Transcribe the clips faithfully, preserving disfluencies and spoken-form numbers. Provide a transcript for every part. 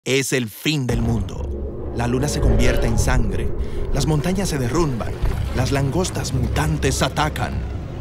Es el fin del mundo. La luna se convierte en sangre, las montañas se derrumban, las langostas mutantes atacan.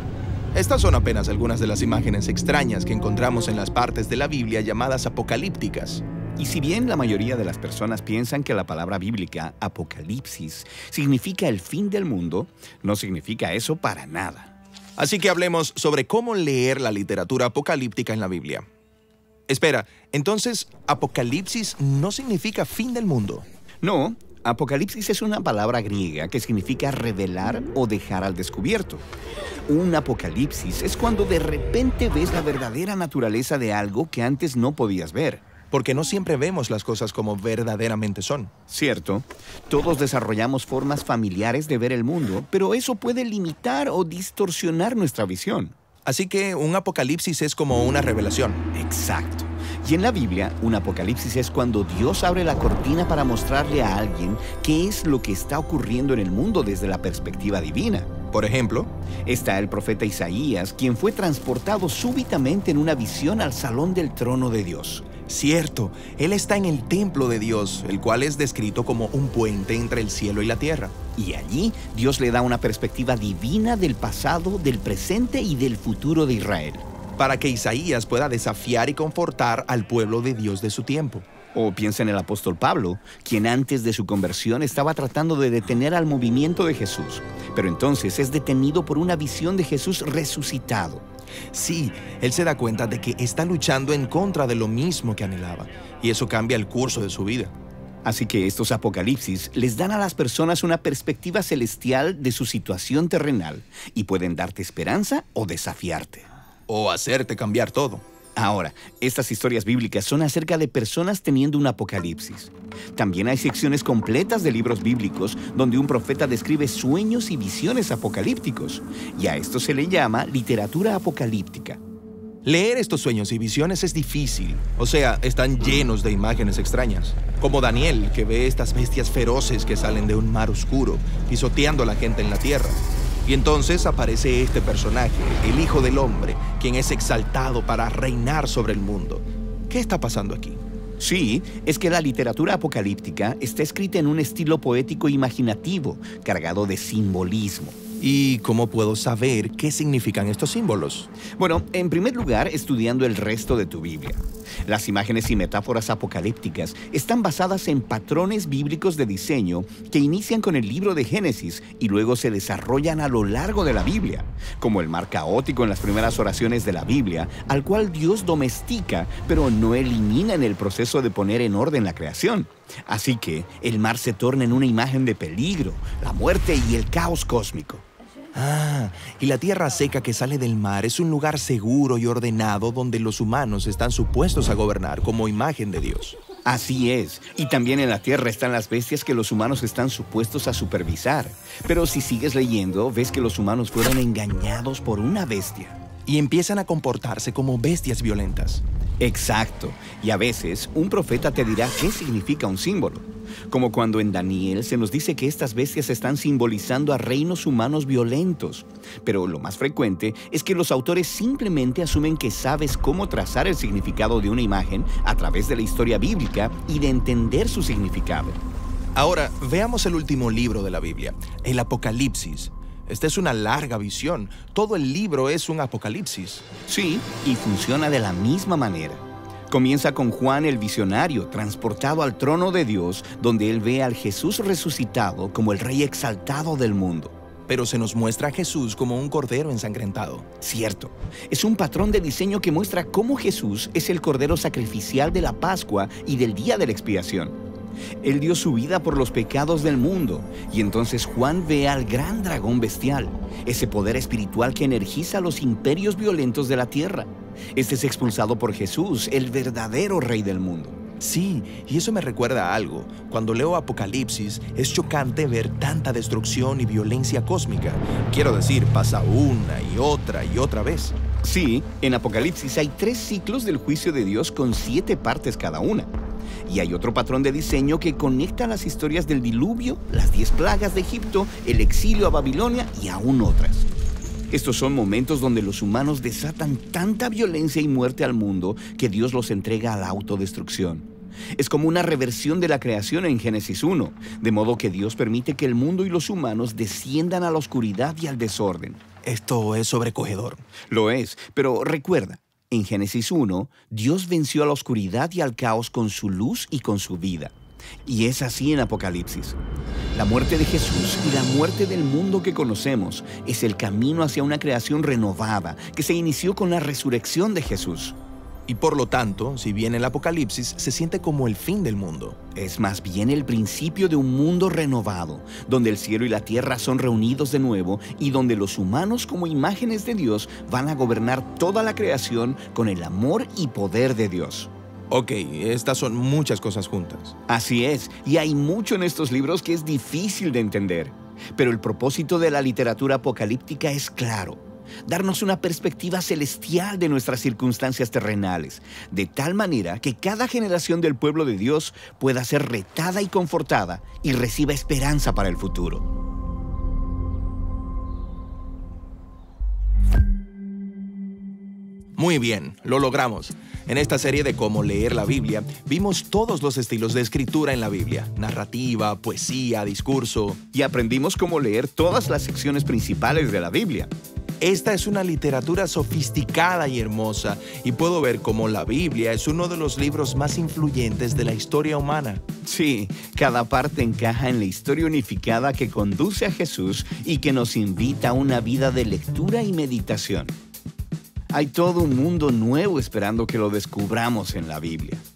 Estas son apenas algunas de las imágenes extrañas que encontramos en las partes de la Biblia llamadas apocalípticas. Y si bien la mayoría de las personas piensan que la palabra bíblica, apocalipsis, significa el fin del mundo, no significa eso para nada. Así que hablemos sobre cómo leer la literatura apocalíptica en la Biblia. Espera, entonces, ¿apocalipsis no significa fin del mundo? No, apocalipsis es una palabra griega que significa revelar o dejar al descubierto. Un apocalipsis es cuando de repente ves la verdadera naturaleza de algo que antes no podías ver. Porque no siempre vemos las cosas como verdaderamente son. Cierto, todos desarrollamos formas familiares de ver el mundo, pero eso puede limitar o distorsionar nuestra visión. Así que un apocalipsis es como una revelación. Exacto. Y en la Biblia, un apocalipsis es cuando Dios abre la cortina para mostrarle a alguien qué es lo que está ocurriendo en el mundo desde la perspectiva divina. Por ejemplo, está el profeta Isaías, quien fue transportado súbitamente en una visión al salón del trono de Dios. Cierto, él está en el templo de Dios, el cual es descrito como un puente entre el cielo y la tierra. Y allí, Dios le da una perspectiva divina del pasado, del presente y del futuro de Israel. Para que Isaías pueda desafiar y confortar al pueblo de Dios de su tiempo. O piensa en el apóstol Pablo, quien antes de su conversión estaba tratando de detener al movimiento de Jesús, pero entonces es detenido por una visión de Jesús resucitado. Sí, él se da cuenta de que está luchando en contra de lo mismo que anhelaba, y eso cambia el curso de su vida. Así que estos apocalipsis les dan a las personas una perspectiva celestial de su situación terrenal y pueden darte esperanza o desafiarte. O hacerte cambiar todo. Ahora, estas historias bíblicas son acerca de personas teniendo un apocalipsis. También hay secciones completas de libros bíblicos donde un profeta describe sueños y visiones apocalípticos, y a esto se le llama literatura apocalíptica. Leer estos sueños y visiones es difícil, o sea, están llenos de imágenes extrañas. Como Daniel, que ve estas bestias feroces que salen de un mar oscuro, pisoteando a la gente en la tierra. Y entonces aparece este personaje, el Hijo del Hombre, quien es exaltado para reinar sobre el mundo. ¿Qué está pasando aquí? Sí, es que la literatura apocalíptica está escrita en un estilo poético imaginativo, cargado de simbolismo. ¿Y cómo puedo saber qué significan estos símbolos? Bueno, en primer lugar, estudiando el resto de tu Biblia. Las imágenes y metáforas apocalípticas están basadas en patrones bíblicos de diseño que inician con el libro de Génesis y luego se desarrollan a lo largo de la Biblia, como el mar caótico en las primeras oraciones de la Biblia, al cual Dios domestica, pero no elimina en el proceso de poner en orden la creación. Así que el mar se torna en una imagen de peligro, la muerte y el caos cósmico. Ah, y la tierra seca que sale del mar es un lugar seguro y ordenado donde los humanos están supuestos a gobernar como imagen de Dios. Así es, y también en la tierra están las bestias que los humanos están supuestos a supervisar. Pero si sigues leyendo, ves que los humanos fueron engañados por una bestia. Y empiezan a comportarse como bestias violentas. Exacto, y a veces un profeta te dirá qué significa un símbolo. Como cuando en Daniel se nos dice que estas bestias están simbolizando a reinos humanos violentos. Pero lo más frecuente es que los autores simplemente asumen que sabes cómo trazar el significado de una imagen a través de la historia bíblica y de entender su significado. Ahora, veamos el último libro de la Biblia, el Apocalipsis. Esta es una larga visión. Todo el libro es un apocalipsis. Sí, y funciona de la misma manera. Comienza con Juan el visionario, transportado al trono de Dios, donde él ve al Jesús resucitado como el Rey exaltado del mundo. Pero se nos muestra a Jesús como un cordero ensangrentado. Cierto. Es un patrón de diseño que muestra cómo Jesús es el cordero sacrificial de la Pascua y del día de la expiación. Él dio su vida por los pecados del mundo, y entonces Juan ve al gran dragón bestial, ese poder espiritual que energiza los imperios violentos de la tierra. Este es expulsado por Jesús, el verdadero Rey del mundo. Sí, y eso me recuerda a algo. Cuando leo Apocalipsis, es chocante ver tanta destrucción y violencia cósmica. Quiero decir, pasa una y otra y otra vez. Sí, en Apocalipsis hay tres ciclos del juicio de Dios con siete partes cada una. Y hay otro patrón de diseño que conecta las historias del diluvio, las diez plagas de Egipto, el exilio a Babilonia y aún otras. Estos son momentos donde los humanos desatan tanta violencia y muerte al mundo que Dios los entrega a la autodestrucción. Es como una reversión de la creación en Génesis uno, de modo que Dios permite que el mundo y los humanos desciendan a la oscuridad y al desorden. Esto es sobrecogedor. Lo es, pero recuerda, en Génesis uno, Dios venció a la oscuridad y al caos con su luz y con su vida. Y es así en Apocalipsis. La muerte de Jesús y la muerte del mundo que conocemos es el camino hacia una creación renovada que se inició con la resurrección de Jesús. Y por lo tanto, si bien el Apocalipsis se siente como el fin del mundo, es más bien el principio de un mundo renovado, donde el cielo y la tierra son reunidos de nuevo y donde los humanos como imágenes de Dios van a gobernar toda la creación con el amor y poder de Dios. Ok, estas son muchas cosas juntas. Así es, y hay mucho en estos libros que es difícil de entender. Pero el propósito de la literatura apocalíptica es claro: darnos una perspectiva celestial de nuestras circunstancias terrenales, de tal manera que cada generación del pueblo de Dios pueda ser retada y confortada y reciba esperanza para el futuro. Muy bien, lo logramos. En esta serie de cómo leer la Biblia, vimos todos los estilos de escritura en la Biblia: narrativa, poesía, discurso. Y aprendimos cómo leer todas las secciones principales de la Biblia. Esta es una literatura sofisticada y hermosa, y puedo ver cómo la Biblia es uno de los libros más influyentes de la historia humana. Sí, cada parte encaja en la historia unificada que conduce a Jesús y que nos invita a una vida de lectura y meditación. Hay todo un mundo nuevo esperando que lo descubramos en la Biblia.